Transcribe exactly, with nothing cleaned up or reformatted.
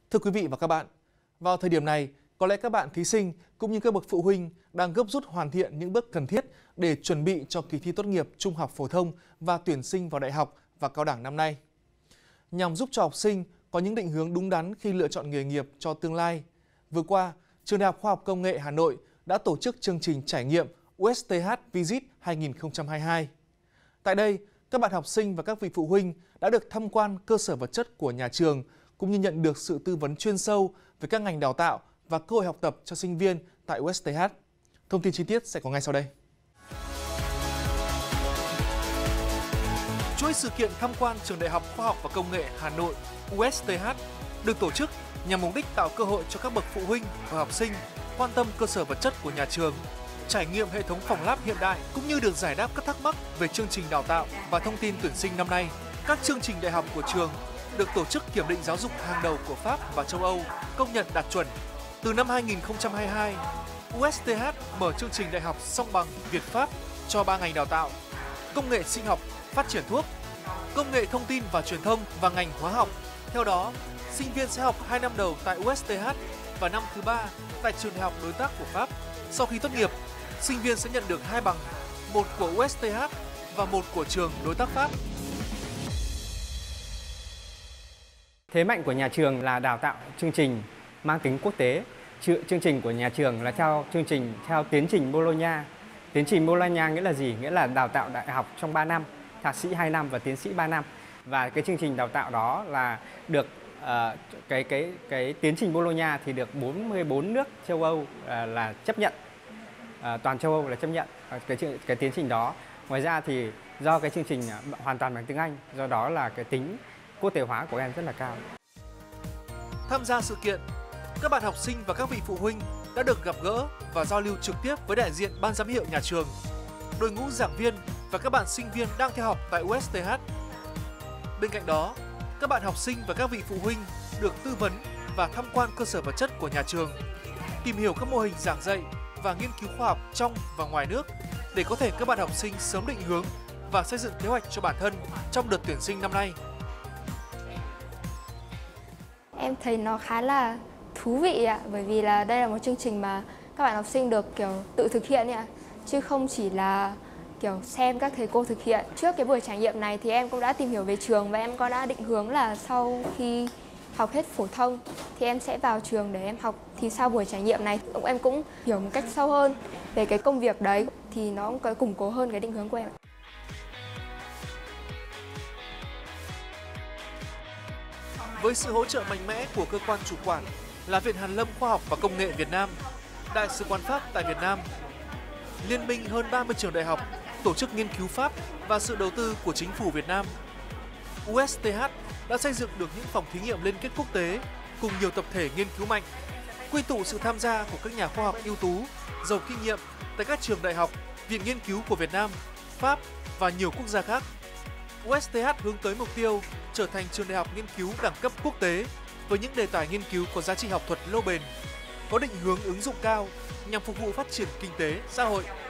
Thưa quý vị và các bạn, vào thời điểm này, có lẽ các bạn thí sinh cũng như các bậc phụ huynh đang gấp rút hoàn thiện những bước cần thiết để chuẩn bị cho kỳ thi tốt nghiệp trung học phổ thông và tuyển sinh vào đại học và cao đẳng năm nay. Nhằm giúp cho học sinh có những định hướng đúng đắn khi lựa chọn nghề nghiệp cho tương lai, vừa qua, Trường Đại học Khoa học Công nghệ Hà Nội đã tổ chức chương trình trải nghiệm u ét tê hát Visit hai nghìn không trăm hai mươi hai. Tại đây, các bạn học sinh và các vị phụ huynh đã được tham quan cơ sở vật chất của nhà trường cũng như nhận được sự tư vấn chuyên sâu về các ngành đào tạo và cơ hội học tập cho sinh viên tại u ét tê hát. Thông tin chi tiết sẽ có ngay sau đây. Chuỗi sự kiện tham quan Trường Đại học Khoa học và Công nghệ Hà Nội u ét tê hát được tổ chức nhằm mục đích tạo cơ hội cho các bậc phụ huynh và học sinh quan tâm cơ sở vật chất của nhà trường, trải nghiệm hệ thống phòng lab hiện đại cũng như được giải đáp các thắc mắc về chương trình đào tạo và thông tin tuyển sinh năm nay. Các chương trình đại học của trường được tổ chức kiểm định giáo dục hàng đầu của Pháp và châu Âu công nhận đạt chuẩn. Từ năm hai nghìn không trăm hai mươi hai, u ét tê hát mở chương trình đại học song bằng Việt-Pháp cho ba ngành đào tạo: công nghệ sinh học, phát triển thuốc, công nghệ thông tin và truyền thông và ngành hóa học. Theo đó, sinh viên sẽ học hai năm đầu tại u ét tê hát và năm thứ ba tại trường đại học đối tác của Pháp. Sau khi tốt nghiệp, sinh viên sẽ nhận được hai bằng, một của u ét tê hát và một của trường đối tác Pháp. Thế mạnh của nhà trường là đào tạo chương trình mang tính quốc tế. Chương trình của nhà trường là theo chương trình theo tiến trình Bologna. Tiến trình Bologna nghĩa là gì? Nghĩa là đào tạo đại học trong ba năm, thạc sĩ hai năm và tiến sĩ ba năm. Và cái chương trình đào tạo đó là được uh, cái cái cái tiến trình Bologna thì được bốn mươi bốn nước châu Âu uh, là chấp nhận. Uh, toàn châu Âu là chấp nhận uh, cái cái tiến trình đó. Ngoài ra thì do cái chương trình uh, hoàn toàn bằng tiếng Anh, do đó là cái tính quốc tế hóa của em rất là cao. Tham gia sự kiện, các bạn học sinh và các vị phụ huynh đã được gặp gỡ và giao lưu trực tiếp với đại diện ban giám hiệu nhà trường, đội ngũ giảng viên và các bạn sinh viên đang theo học tại u ét tê hát. Bên cạnh đó, các bạn học sinh và các vị phụ huynh được tư vấn và tham quan cơ sở vật chất của nhà trường, tìm hiểu các mô hình giảng dạy và nghiên cứu khoa học trong và ngoài nước để có thể các bạn học sinh sớm định hướng và xây dựng kế hoạch cho bản thân trong đợt tuyển sinh năm nay. Em thấy nó khá là thú vị ạ, bởi vì là đây là một chương trình mà các bạn học sinh được kiểu tự thực hiện ạ, chứ không chỉ là kiểu xem các thầy cô thực hiện. Trước cái buổi trải nghiệm này thì em cũng đã tìm hiểu về trường và em có đã định hướng là sau khi học hết phổ thông thì em sẽ vào trường để em học. Thì sau buổi trải nghiệm này em cũng hiểu một cách sâu hơn về cái công việc đấy, thì nó cũng có củng cố hơn cái định hướng của em. Với sự hỗ trợ mạnh mẽ của cơ quan chủ quản là Viện Hàn lâm Khoa học và Công nghệ Việt Nam, Đại sứ quán Pháp tại Việt Nam, liên minh hơn ba mươi trường đại học, tổ chức nghiên cứu Pháp và sự đầu tư của chính phủ Việt Nam, u ét tê hát đã xây dựng được những phòng thí nghiệm liên kết quốc tế cùng nhiều tập thể nghiên cứu mạnh, quy tụ sự tham gia của các nhà khoa học ưu tú, giàu kinh nghiệm tại các trường đại học, viện nghiên cứu của Việt Nam, Pháp và nhiều quốc gia khác. u ét tê hát hướng tới mục tiêu trở thành trường đại học nghiên cứu đẳng cấp quốc tế với những đề tài nghiên cứu có giá trị học thuật lâu bền, có định hướng ứng dụng cao nhằm phục vụ phát triển kinh tế, xã hội